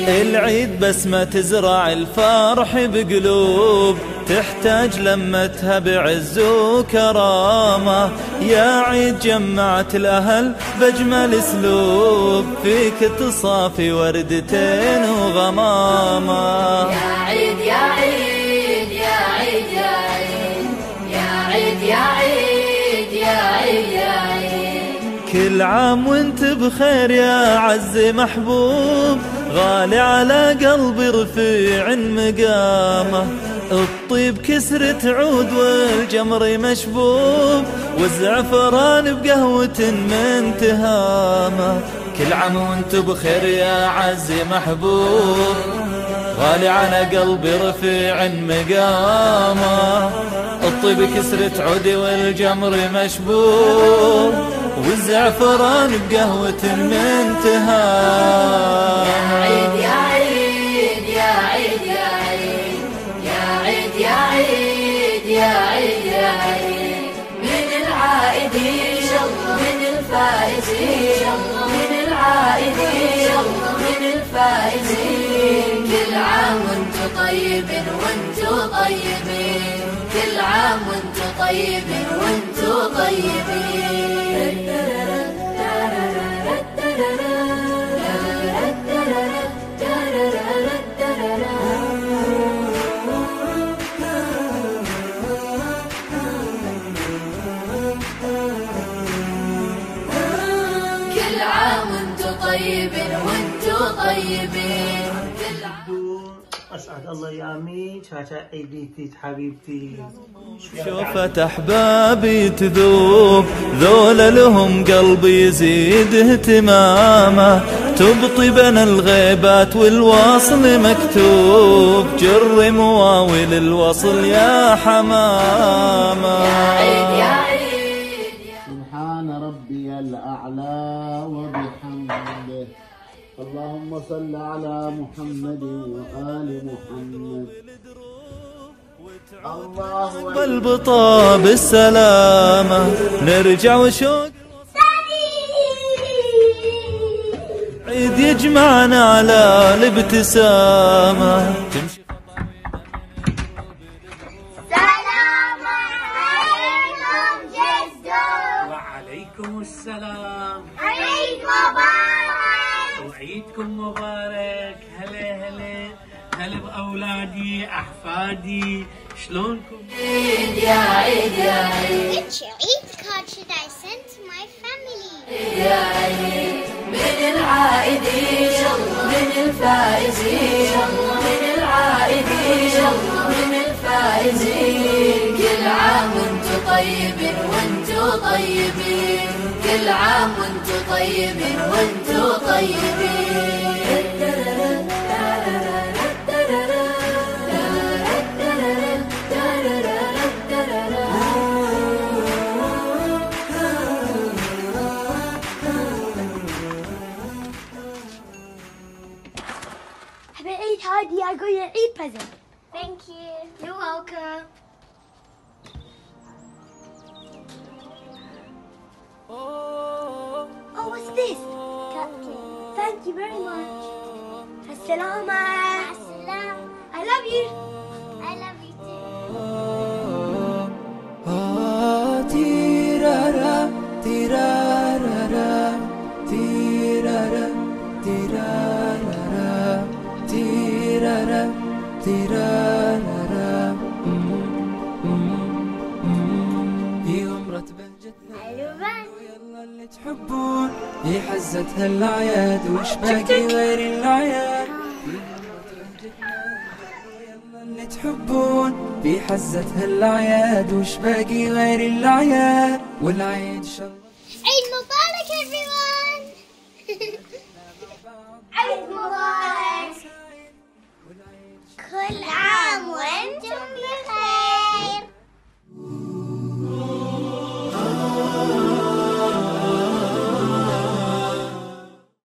العيد بسمة تزرع الفرح بقلوب، تحتاج لمتها بعز وكرامة. يا عيد جمعت الأهل بأجمل اسلوب، فيك تصافي وردتين وغمامة. يا عيد يا عيد يا عيد يا عيد يا عيد يا عيد يا عيد يا عيد. كل عام وانت بخير يا عز محبوب، غالي على قلبي رفيع مقامه. الطيب كسرة عود والجمر مشبوب، والزعفران بقهوة من تهامه. كل عام وانت بخير يا عز محبوب، غالي على قلبي رفيع مقامه. الطيب كسرة عودي والجمر مشبوب، والزعفران بقهوة من تهامه. يا عيد يا عيد يا عيد يا عيد يا عيد يا عيد يا عيد يا عيد. من العائدين من الفائزين، من العائدين من الفائزين. كل عام وانتم طيبين وانتم طيبين، كل عام وانتم طيبين وانتم طيبين. كل عام وانتم طيبين وانتم طيبين. أسعد الله أيامي شاشة عيديتي حبيبتي. شوفت أحبابي تذوب، ذولا لهم قلبي يزيد اهتمامه. تبطي بين الغيبات والوصل مكتوب، جر مواويل الوصل يا حمامة. يا عيد يا عيد. سبحان ربي الأعلى وبحمده، اللهم صل على محمد وآل محمد. الله والبطا بالسلامة، نرجع وشوق عيد يجمعنا على الابتسامة. السلام عليكم جدو. وعليكم السلام. عيد مبارك. وعيدكم مبارك. هلا هلا هلا بأولادي أحفادي، شلونكم؟ عيد يا عيد يا عيد. Which Eid card should I send to my family? يا عيد. من العائدين من الفائزين، من العائدين من الفائزين. كل عام وانتم طيبين وانتم طيبين، كل عام وانتم طيبين وانتم طيبين. Happy Eid, Heidi. I got your Eid present. Thank you. You're welcome. Oh, what's this? Cupcake. Thank you very much. As-salama. As-salam. I love you. I love you too. Tirara, tirara, tirara, tirara, tirara, tirara. يوم رتبتنا ويلا اللي تحبون، في حزة هالأعياد وش باقي غير الأعياد. ويلا اللي تحبون، في حزة هالأعياد وش باقي غير الأعياد. والعيد شر Eid Mubarak, everyone. Eid Mubarak. كل عام